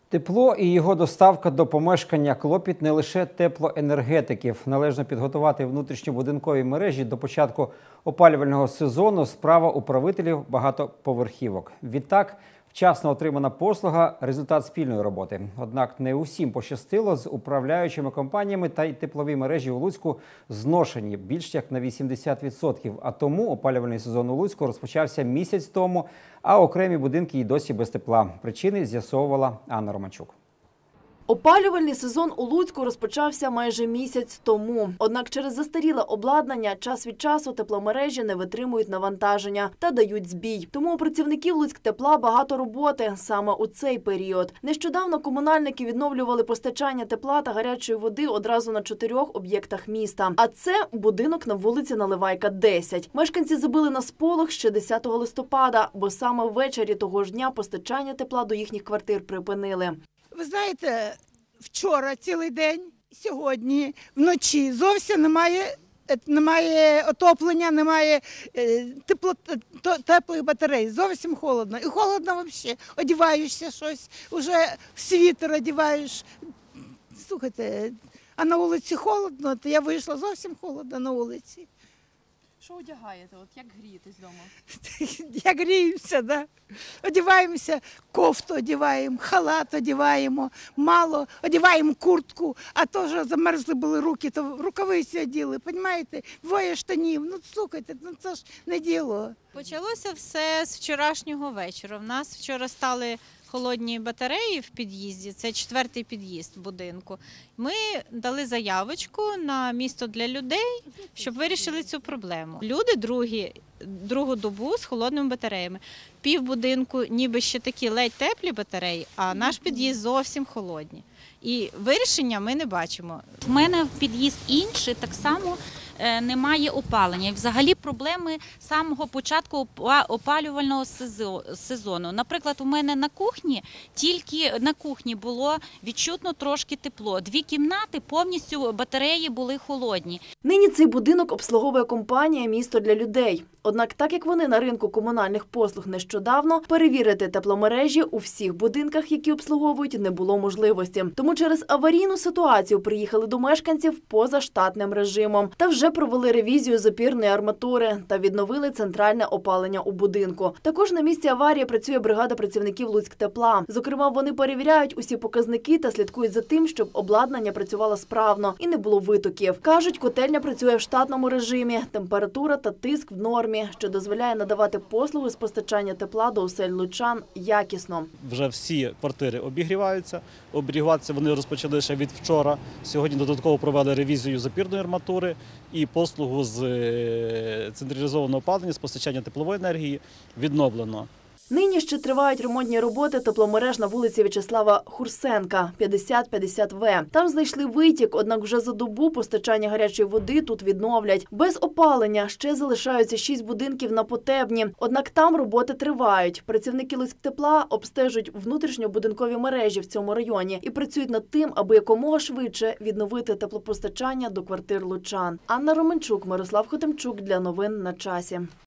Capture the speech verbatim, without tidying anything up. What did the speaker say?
Тепло і його доставка до помешкання – клопіт не лише теплоенергетиків. Належно підготувати внутрішньобудинкові мережі до початку опалювального сезону – справа управителів багатоповерхівок. Відтак, вчасно отримана послуга – результат спільної роботи. Однак не усім пощастило з управляючими компаніями, та й теплові мережі у Луцьку зношені більш як на вісімдесят відсотків. А тому опалювальний сезон у Луцьку розпочався місяць тому, а окремі будинки й досі без тепла. Причини з'ясовувала Анна Романчук. Опалювальний сезон у Луцьку розпочався майже місяць тому. Однак через застаріле обладнання час від часу тепломережі не витримують навантаження та дають збій. Тому у працівників Луцьктепла багато роботи саме у цей період. Нещодавно комунальники відновлювали постачання тепла та гарячої води одразу на чотирьох об'єктах міста. А це будинок на вулиці Наливайка, десять. Мешканці забили на сполох ще десятого листопада, бо саме ввечері того ж дня постачання тепла до їхніх квартир припинили. Ви знаєте, вчора цілий день, сьогодні, вночі зовсім немає, немає отоплення, немає тепло, теплих батарей, зовсім холодно. І холодно взагалі, одягаєшся щось, вже в світер одягаєш. Слухайте, а на вулиці холодно, то я вийшла зовсім холодно на вулиці. Що одягаєте? От як грієтесь вдома? Як гріємося, да? Одягаємося, кофту одягаємо, халат одягаємо, мало, одягаємо куртку, а то вже замерзли були руки, то рукавиці оділи, розумієте? Двоє штанів, ну слухайте, ну це ж не діло. Почалося все з вчорашнього вечора. В нас вчора стали холодні батареї в під'їзді, це четвертий під'їзд будинку. Ми дали заявочку на місто для людей, щоб вирішили цю проблему. Люди другі, другу добу з холодними батареями. Пів будинку ніби ще такі ледь теплі батареї, а наш під'їзд зовсім холодні. І вирішення ми не бачимо. У мене під'їзд інший, так само немає опалення. І взагалі проблеми з самого початку опалювального сезону. Наприклад, у мене на кухні, тільки на кухні було відчутно трошки тепло. Дві кімнати повністю батареї були холодні. Нині цей будинок обслуговує компанія «Місто для людей». Однак, так як вони на ринку комунальних послуг нещодавно, перевірити тепломережі у всіх будинках, які обслуговують, не було можливості. Тому через аварійну ситуацію приїхали до мешканців поза штатним режимом та вже провели ревізію з опірної арматури та відновили центральне опалення у будинку. Також на місці аварії працює бригада працівників Луцьктепла. Зокрема, вони перевіряють усі показники та слідкують за тим, щоб обладнання працювало справно і не було витоків. Кажуть, котельня працює в штатному режимі, температура та тиск в нормі, що дозволяє надавати послуги з постачання тепла до осель лучан якісно. Вже всі квартири обігріваються. Обігріватися вони розпочали ще від вчора. Сьогодні додатково провели ревізію запірної арматури і послугу з централізованого опалення, з постачання теплової енергії відновлено. Нині ще тривають ремонтні роботи тепломереж на вулиці В'ячеслава Хурсенка, п'ятдесят п'ятдесят В. Там знайшли витік, однак вже за добу постачання гарячої води тут відновлять. Без опалення ще залишаються шість будинків на Потебні, однак там роботи тривають. Працівники Луцьктепла обстежують внутрішньобудинкові мережі в цьому районі і працюють над тим, аби якомога швидше відновити теплопостачання до квартир лучан. Анна Романчук, Мирослав Хотимчук для новин на часі.